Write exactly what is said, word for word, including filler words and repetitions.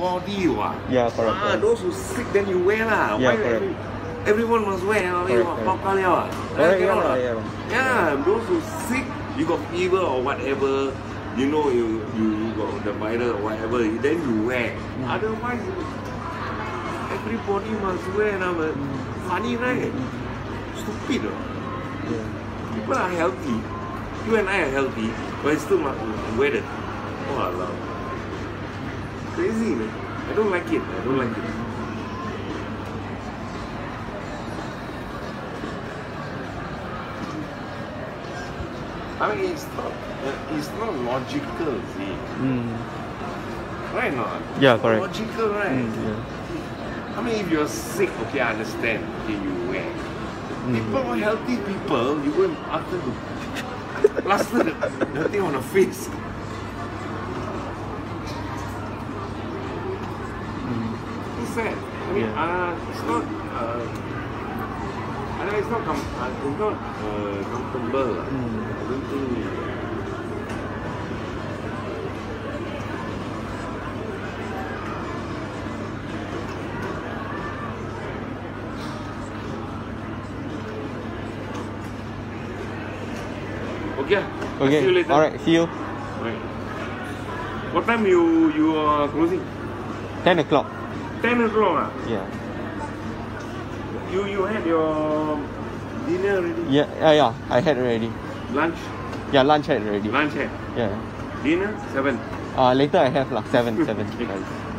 body what. Yeah, correct. Ah, those who sick then you wear lah. Yeah, Why correct. every, everyone must wear. Ah, Correct, what, correct. pao liao, ah. Correct, Eh, yeah, cannot, ah. yeah, Yeah, those who sick, you got fever or whatever, you know you you got the virus or whatever, then you wear. Mm. Otherwise, everybody must wear. Nah, but funny, right? Stupid. Oh. Yeah. People are healthy. You and I are healthy, but still must wear it. Oh Allah. Crazy, man. I don't like it. I don't like it. I mean, it's not, uh, it's not logical, see. Mm. Right or not? Yeah, correct. Logical, right? Mm, yeah. I mean, if you're sick, okay, I understand. Okay, you wear. Mm. People are healthy people, you go and ask them to plaster the thing on the face. Mm. It's sad. I mean, Yeah. uh, it's not. Uh, I know it's not. Com- uh, it's not uh, comfortable. lah. Mm. I don't think. Okay. I'll Okay. See you later. Alright, see you. Right. What time you you are closing? ten o'clock. Ten o'clock. Ah. Yeah. You you had your dinner already? Yeah, yeah, yeah. I had already. Lunch? Yeah, lunch had already. Lunch had. Yeah. Dinner? Seven. Uh, later I have lah. Seven, seven. Okay.